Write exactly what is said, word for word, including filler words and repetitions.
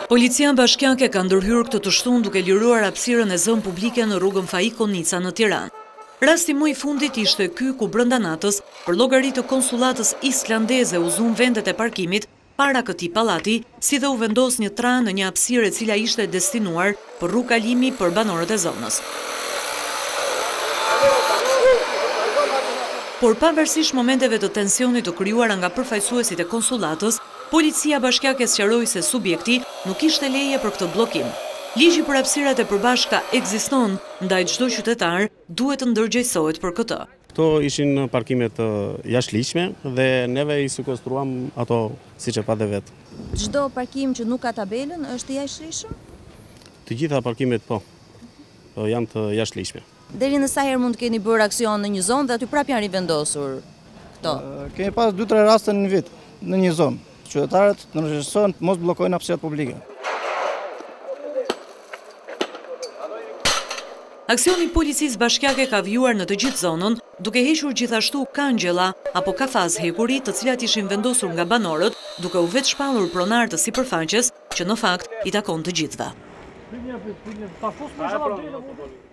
Policia bashkiake ka ndërhyrë këtë të shtunë duke liruar hapësirën e zënë publike në rrugën Fai Konica në Tiranë. Rasti më i fundit ishte ky ku brenda natës, për llogari të konsullatës islandeze u zun vendet e parkimit para këtij pallati, si dhe u vendos një tran në një hapësirë e cila ishte destinuar për rrugë kalimi për banorët e zonës. Por pavarësisht momenteve të tensionit të krijuara nga përfaqësuesit e konsullatës, policia bashkiake sqaroi se subjekti nuk kishte leje për këtë bllokim. Ligji për hapësirat e përbashkëta ekziston, ndaj çdo qytetar duhet të ndërgjegjësohet për këtë. Këto ishin parkimet jashtëligjshme dhe neve i sekuestruam ato siç e pa dhe vet. Çdo parkim që nuk ka tabelën është i jashtëligjshëm? Të gjitha parkimet po, janë të jashtëligjshme. Deri në sa herë mund të keni bërë aksion në një zonë dhe aty prapë janë rivendosur këto? Kemi pas dy tre raste në vit në një zonë. Qytetarët ndërgjegjësohen të mos bllokojnë hapësirat publike. Aksioni i policisë bashkiake ka vjuar në të gjithë zonën, duke hequr gjithashtu kangjella apo kafaz hekuri, të cilat ishin vendosur nga banorët, duke u vetë shpallur pronar të sipërfaqes, që në fakt i takon të gjithëve.